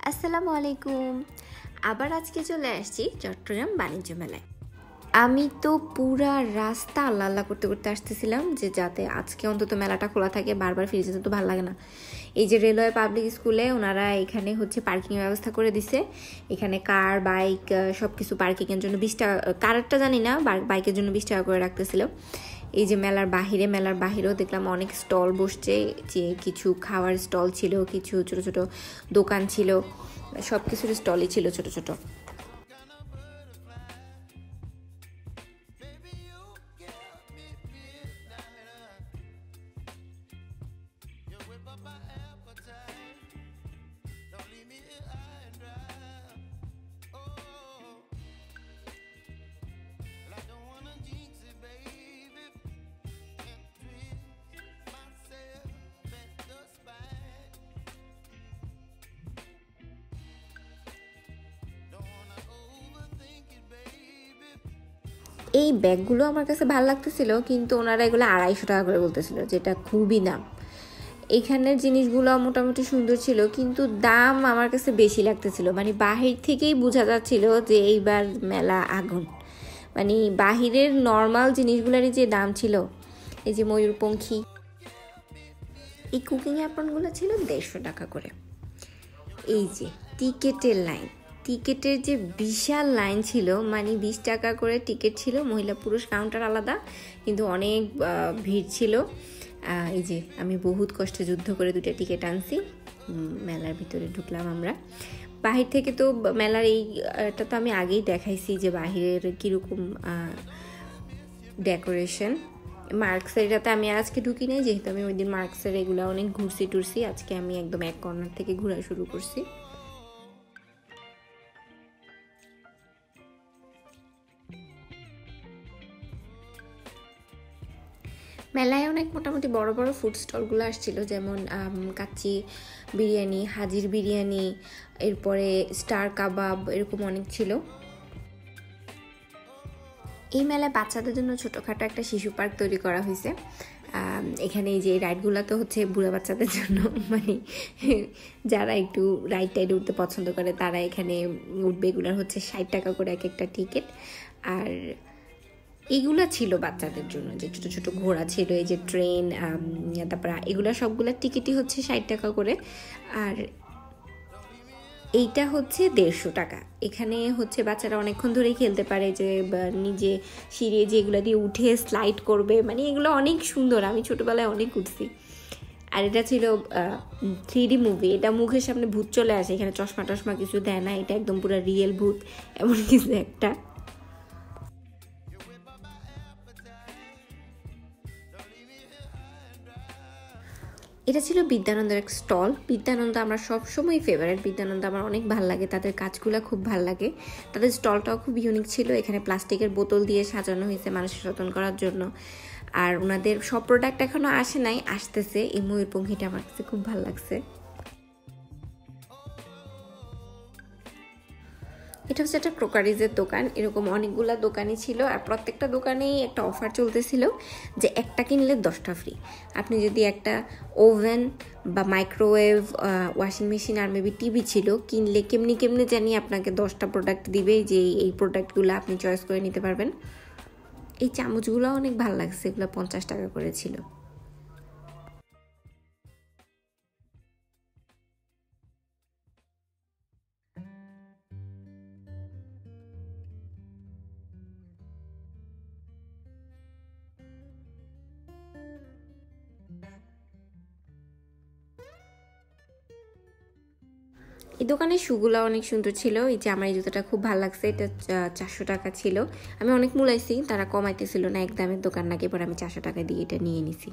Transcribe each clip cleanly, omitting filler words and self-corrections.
আসসালামু আলাইকুম। আবার আজকে চলে আসছি চট্টগ্রাম বাণিজ্য মেলায়। আমি তো পুরা রাস্তা আল্লাহ আল্লাহ করতে করতে আসতেছিলাম যে যাতে আজকে অন্তত মেলাটা খোলা থাকে, বারবার ফিরে যেতে তো ভালো লাগে না। এই যে রেলওয়ে পাবলিক স্কুলে ওনারা এখানে হচ্ছে পার্কিংয়ের ব্যবস্থা করে দিছে। এখানে কার বাইক সব কিছু পার্কিংয়ের জন্য 20 টাকা, কারেরটা জানি না, বাইকের জন্য 20 টাকা করে রাখতেছিল। এই যে মেলার বাহিরেও দেখলাম অনেক স্টল বসছে, যে কিছু খাওয়ার স্টল ছিল, কিছু ছোট ছোট দোকান ছিল, সব কিছুর স্টলই ছিল ছোট ছোট। এই ব্যাগগুলো আমার কাছে ভালো লাগতেছিল, কিন্তু ওনারা এগুলো 250 টাকা করে বলতেছিল, যেটা খুবই দাম। এখানের জিনিসগুলো মোটামুটি সুন্দর ছিল, কিন্তু দাম আমার কাছে বেশি লাগতেছিল। মানে বাহির থেকেই বোঝা যাচ্ছিল যে এইবার মেলা আগুন। মানে বাহিরের নর্মাল জিনিসগুলোরই যে দাম ছিল, এই যে ময়ূরপঙ্খী, এই কুকিং অ্যাপ্রনগুলো ছিল 150 টাকা করে। এই যে টিকেটের যে বিশাল লাইন ছিল, মানে 20 টাকা করে টিকিট ছিল, মহিলা পুরুষ কাউন্টার আলাদা, কিন্তু অনেক ভিড় ছিল। এই যে আমি বহুত কষ্টে যুদ্ধ করে 2টা টিকিট আনছি, মেলার ভিতরে ঢুকলাম আমরা। বাহির থেকে তো মেলার এইটা তো আমি আগেই দেখাইছি যে বাহিরের কীরকম ডেকোরেশন। মার্কসের এটাতে আমি আজকে ঢুকি নাই, যেহেতু আমি ওই দিন মার্কসের এগুলো অনেক ঘুরছি টুরছি, আজকে আমি একদম এক কর্নার থেকে ঘোরা শুরু করছি। মেলায় অনেক মোটামুটি বড় বড় ফুড স্টলগুলো আসছিল, যেমন কাচ্চি বিরিয়ানি, হাজির বিরিয়ানি, এরপরে স্টার কাবাব, এরকম অনেক ছিল। এই মেলায় বাচ্চাদের জন্য ছোটোখাটো একটা শিশু পার্ক তৈরি করা হয়েছে। এখানে এই যে রাইডগুলো তো হচ্ছে বুড়া বাচ্চাদের জন্য, মানে যারা একটু রাইড টাইডে উঠতে পছন্দ করে তারা এখানে উঠবে। এগুলোর হচ্ছে 60 টাকা করে এক একটা টিকিট। আর এগুলা ছিল বাচ্চাদের জন্য, যে ছোট ছোট ঘোড়া ছিল, এই যে ট্রেন, তারপরে এগুলা সবগুলোর টিকিটই হচ্ছে 60 টাকা করে। আর এইটা হচ্ছে 150 টাকা। এখানে হচ্ছে বাচ্চারা অনেকক্ষণ ধরেই খেলতে পারে, যে নিজে সিঁড়ি যেগুলো দিয়ে উঠে স্লাইড করবে, মানে এগুলো অনেক সুন্দর, আমি ছোটোবেলায় অনেক উঠছি। আর এটা ছিল 3D মুভি, এটা মুখের সামনে ভূত চলে আসে, এখানে চশমা টশমা কিছু দেয় না, এটা একদম পুরো রিয়েল ভূত এমন কিছু একটা। এটা ছিল বিদ্যানন্দের এক স্টল। বিদ্যানন্দ আমার সবসময় ফেভারিট, বিদ্যানন্দ আমার অনেক ভাল লাগে, তাদের কাজগুলো খুব ভাল লাগে। তাদের স্টলটাও খুব ইউনিক ছিল, এখানে প্লাস্টিকের বোতল দিয়ে সাজানো হয়েছে মানুষের সচেতন করার জন্য। আর ওনাদের সব প্রোডাক্ট এখনও আসে নাই, আসতেছে। এই ময়ূরপঙ্খীটা আমার কাছে খুব ভালো লাগছে। এটা হচ্ছে একটা ক্রোকারিজের দোকান, এরকম অনেকগুলো দোকানই ছিল, আর প্রত্যেকটা দোকানেই একটা অফার চলতেছিল যে একটা কিনলে 10টা ফ্রি। আপনি যদি একটা ওভেন বা মাইক্রোওয়েভ, ওয়াশিং মেশিন আর মেবি টিভি ছিল, কিনলে কেমনি জানি আপনাকে 10টা প্রোডাক্ট দিবে, যে এই প্রোডাক্টগুলো আপনি চয়েস করে নিতে পারবেন। এই চামচগুলো অনেক ভালো লাগছে, এগুলো 50 টাকা করে ছিল। এই দোকানের শুগুলো অনেক সুন্দর ছিল। এই যে আমার এই জুতোটা খুব ভালো লাগছে, এটা 400 টাকা ছিল। আমি অনেক মূলাইছি, তারা কমাইতেছিল না, এক দামের দোকান নাকি, পরে আমি 400 টাকা দিয়ে এটা নিয়ে নিছি।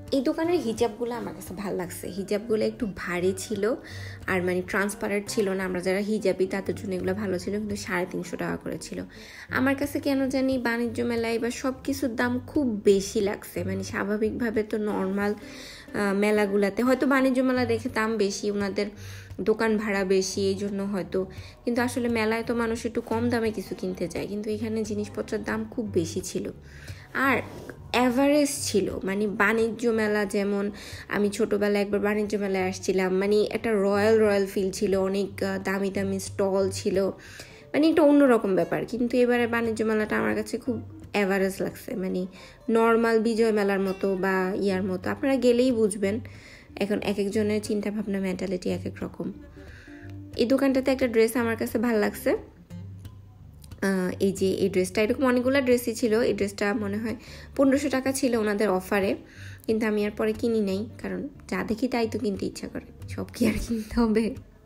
এই দোকানের হিজাবগুলো আমার কাছে ভালো লাগছে। হিজাবগুলো একটু ভারী ছিল আর মানে ট্রান্সপারেন্ট ছিল না। আমরা যারা হিজাবি তাদের জন্য এগুলো ভালো ছিল, কিন্তু 350 টাকা করে ছিল। আমার কাছে কেন জানি বাণিজ্য মেলায় বা সব কিছুর দাম খুব বেশি লাগছে। মানে স্বাভাবিকভাবে তো নর্মাল মেলাগুলাতে হয়তো বাণিজ্য মেলা দেখে দাম বেশি, ওনাদের দোকান ভাড়া বেশি, এই জন্য হয়তো। কিন্তু আসলে মেলায় তো মানুষ একটু কম দামে কিছু কিনতে চায়, কিন্তু এখানে জিনিসপত্রের দাম খুব বেশি ছিল। আর অ্যাভারেজ ছিল, মানে বাণিজ্য মেলা যেমন আমি ছোটোবেলায় একবার বাণিজ্য মেলায় আসছিলাম, মানে একটা রয়্যাল ফিল ছিল, অনেক দামি দামি স্টল ছিল, মানে একটা অন্যরকম ব্যাপার। কিন্তু এবারে বাণিজ্য মেলাটা আমার কাছে খুব অ্যাভারেজ লাগছে, মানে নর্মাল বিজয় মেলার মতো বা ইয়ার মতো। আপনারা গেলেই বুঝবেন, এখন এক একজনের চিন্তা ভাবনা মেন্টালিটি এক এক রকম। এই দোকানটাতে একটা ড্রেস আমার কাছে ভালো লাগছে। এই যে এই ড্রেসটা, এরকম অনেকগুলো ড্রেসই ছিল। এই ড্রেসটা মনে হয় 1500 টাকা ছিল ওনাদের অফারে, কিন্তু আমি আর পরে কিনি নাই, কারণ যা দেখি তাই তো কিনতে ইচ্ছা করে, সব কি আর কিনতে হবে।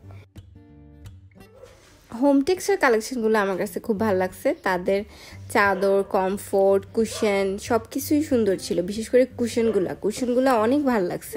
হোম টেক্সের কালেকশনগুলো আমার কাছে খুব ভালো লাগছে। তাদের চাদর, কমফোর্ট, কুশন সব কিছুই সুন্দর ছিল, বিশেষ করে কুশনগুলো অনেক ভালো লাগছে।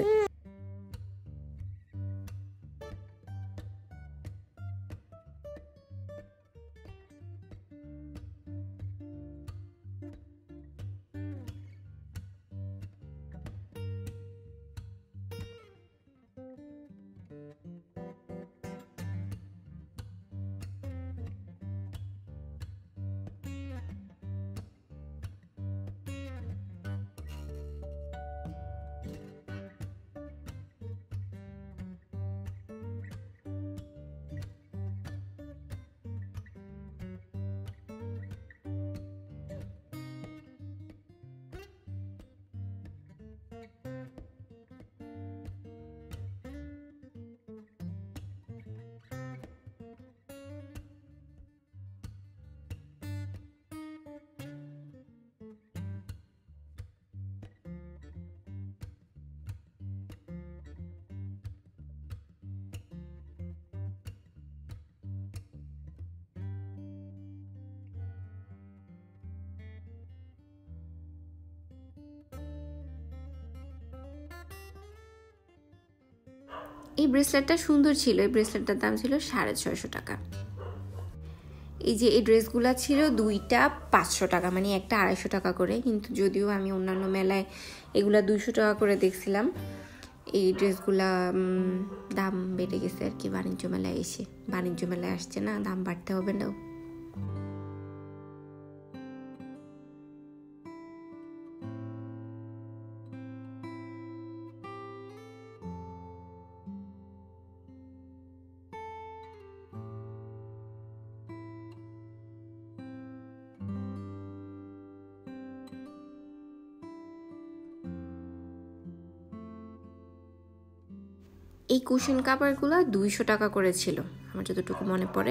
এই ব্রেসলেটটা সুন্দর ছিল, এই ব্রেসলেটটার দাম ছিল 650 টাকা। এই যে এই ড্রেসগুলো ছিল দুইটা 500 টাকা, মানে একটা 250 টাকা করে, কিন্তু যদিও আমি অন্যান্য মেলায় এগুলা 200 টাকা করে দেখছিলাম। এই ড্রেসগুলা দাম বেড়ে গেছে আর কি বাণিজ্য মেলায় এসে। বাণিজ্য মেলায় আসছে না, দাম বাড়তে হবে না। এই কুশন কাভারগুলো 200 টাকা করে ছিল আমার যতটুকু মনে পড়ে।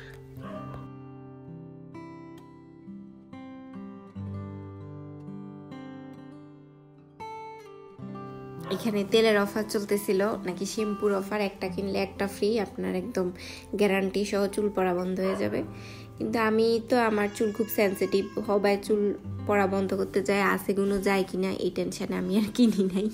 এখানে তেলের অফার চলতেছিল, নাকি শ্যাম্পুর অফার, একটা কিনলে একটা ফ্রি, আপনার একদম গ্যারান্টি সহ চুল পড়া বন্ধ হয়ে যাবে। কিন্তু আমি তো, আমার চুল খুব সেন্সিটিভ, সবাই চুল পড়া বন্ধ করতে যায়, আছে গুলো যায় কিনা এই টেনশনে আমি আর কিনি নাই।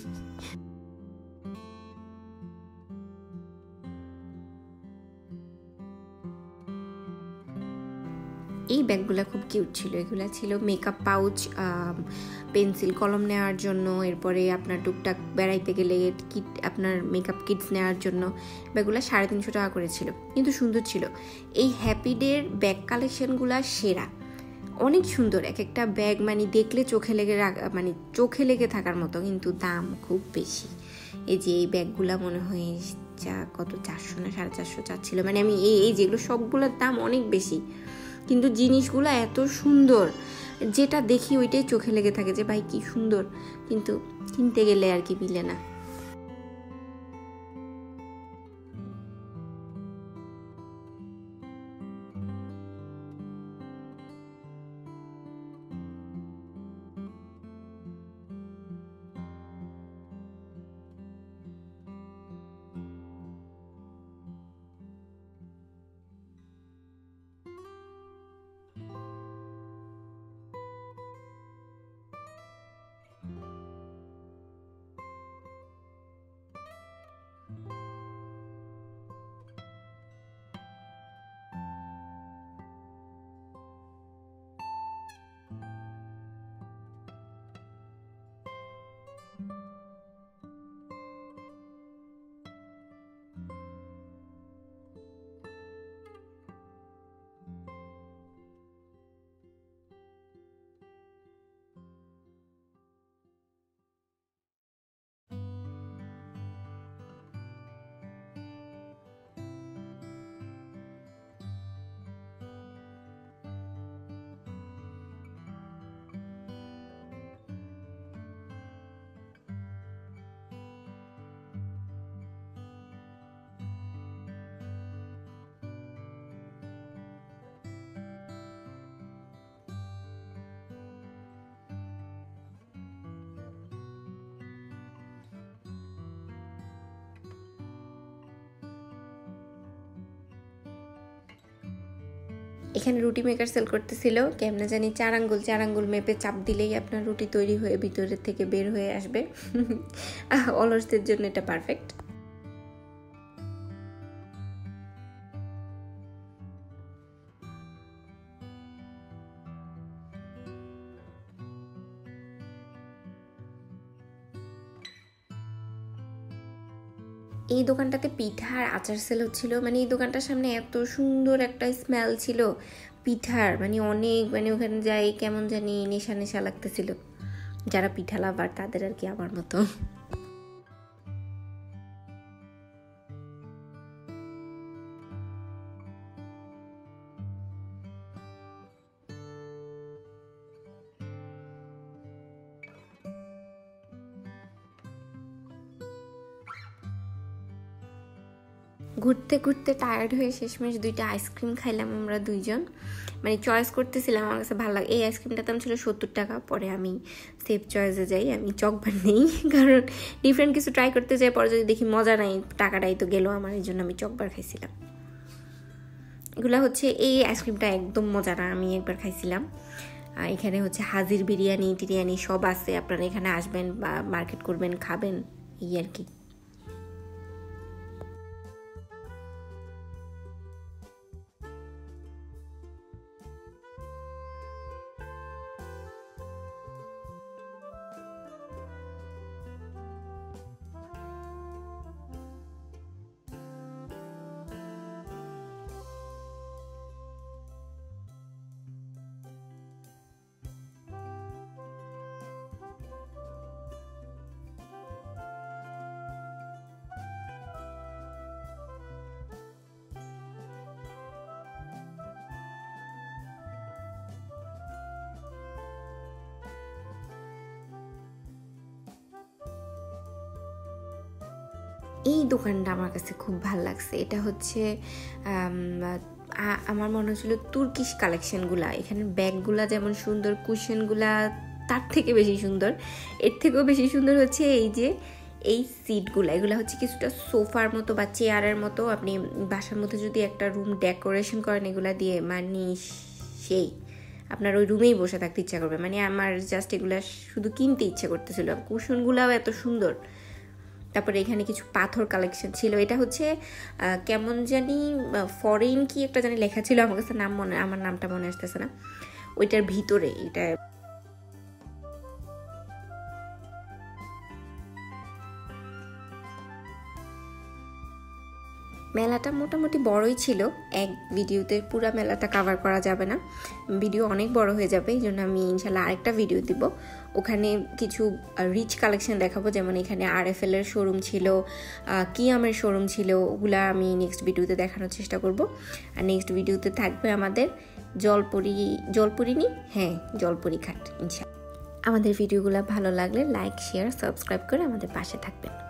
এই ব্যাগগুলো খুব কিউট ছিল। এগুলো ছিল মেকআপ পাউচ, পেন্সিল, কলম নেওয়ার জন্য, এরপরে আপনার টুকটাক বেড়াইতে গেলে কিট, আপনার মেকআপ কিটস নেওয়ার জন্য। ব্যাগগুলো 350 টাকা করে ছিল, কিন্তু সুন্দর ছিল। এই হ্যাপি ডের ব্যাগ কালেকশনগুলো সেরা, অনেক সুন্দর এক একটা ব্যাগ, মানে দেখলে চোখে লেগে থাকার মতো, কিন্তু দাম খুব বেশি। এই যে এই ব্যাগগুলা মনে হয় কত 400 না 450 চাচ্ছিল, মানে আমি এই যেগুলো সবগুলোর দাম অনেক বেশি, কিন্তু জিনিসগুলো এত সুন্দর, যেটা দেখি ওইটাই চোখে লেগে থাকে যে ভাই কি সুন্দর, কিন্তু কিনতে গেলে আর কি মিলে না। এখানে রুটি মেকার সেল করতেছিল, কেমনে জানি 4 আঙ্গুল মেপে চাপ দিলেই আপনার রুটি তৈরি হয়ে ভিতরের থেকে বের হয়ে আসবে। অলসদের জন্য এটা পারফেক্ট। এই দোকানটাতে পিঠা আর আচার সেল হচ্ছিল, মানে এই দোকানটার সামনে এত সুন্দর একটা স্মেল ছিল পিঠার, মানে অনেক, মানে ওখানে যাই কেমন জানি নেশা নেশা লাগতেছিল। যারা পিঠা লাভার তাদের আর কি আমার মতো। ঘুরতে ঘুরতে টায়ার্ড হয়ে শেষমেশ 2টা আইসক্রিম খাইলাম আমরা দুইজন, মানে চয়েস করতেছিলাম, আমার কাছে ভালো লাগে। এই আইসক্রিমটার দাম ছিল 70 টাকা, পরে আমি সেফ চয়েসে যাই, আমি চকবার নেই, কারণ ডিফারেন্ট কিছু ট্রাই করতে যাই, পরে যদি দেখি মজা নাই টাকাটাই তো গেল আমার, এই জন্য আমি চকবার খাইছিলাম। এগুলো হচ্ছে, এই আইসক্রিমটা একদম মজা না, আমি একবার খাইছিলাম। এখানে হচ্ছে হাজির বিরিয়ানি টিরিয়ানি সব আছে, আপনারা এখানে আসবেন বা মার্কেট করবেন, খাবেন, এই আর কি। এই দোকানটা আমার কাছে খুব ভালো লাগছে। এটা হচ্ছে আমার মনে হচ্ছিল তুর্কিশ কালেকশনগুলা। এখানে ব্যাগগুলা যেমন সুন্দর, কুশনগুলা তার থেকে বেশি সুন্দর। এর থেকেও বেশি সুন্দর হচ্ছে এই যে এই সিটগুলো, এগুলো হচ্ছে কিছুটা সোফার মতো বা চেয়ারের মতো। আপনি বাসার মধ্যে যদি একটা রুম ডেকোরেশন করেন এগুলা দিয়ে, মানে সেই আপনার ওই রুমেই বসে থাকতে ইচ্ছা করবে। মানে আমার জাস্ট এগুলা শুধু কিনতে ইচ্ছে করতেছিল। কুশনগুলাও এত সুন্দর। তারপরে এখানে কিছু পাথর কালেকশন ছিল। এটা হচ্ছে কেমন জানি ফরেন কি একটা জানি লেখা ছিল, আমার কাছে আমার নামটা মনে আসতেছে না। ওইটার ভিতরে এটা মেলাটা মোটামুটি বড়ই ছিল। এক ভিডিওতে পুরো মেলাটা কভার করা যাবে না, ভিডিও অনেক বড় হয়ে যাবে। এই জন্য আমি ইনশাল্লাহ আরেকটা ভিডিও দিব, ওখানে কিছু রিচ কালেকশন দেখাবো। যেমন এখানে RFL এর শোরুম ছিল, কিয়ামের শোরুম ছিল, ওগুলা আমি নেক্সট ভিডিওতে দেখানোর চেষ্টা করব। আর নেক্সট ভিডিওতে থাকবে আমাদের জলপুরি ঘাট ইনশাল্লাহ। আমাদের ভিডিওগুলো ভালো লাগলে লাইক শেয়ার সাবস্ক্রাইব করে আমাদের পাশে থাকবেন।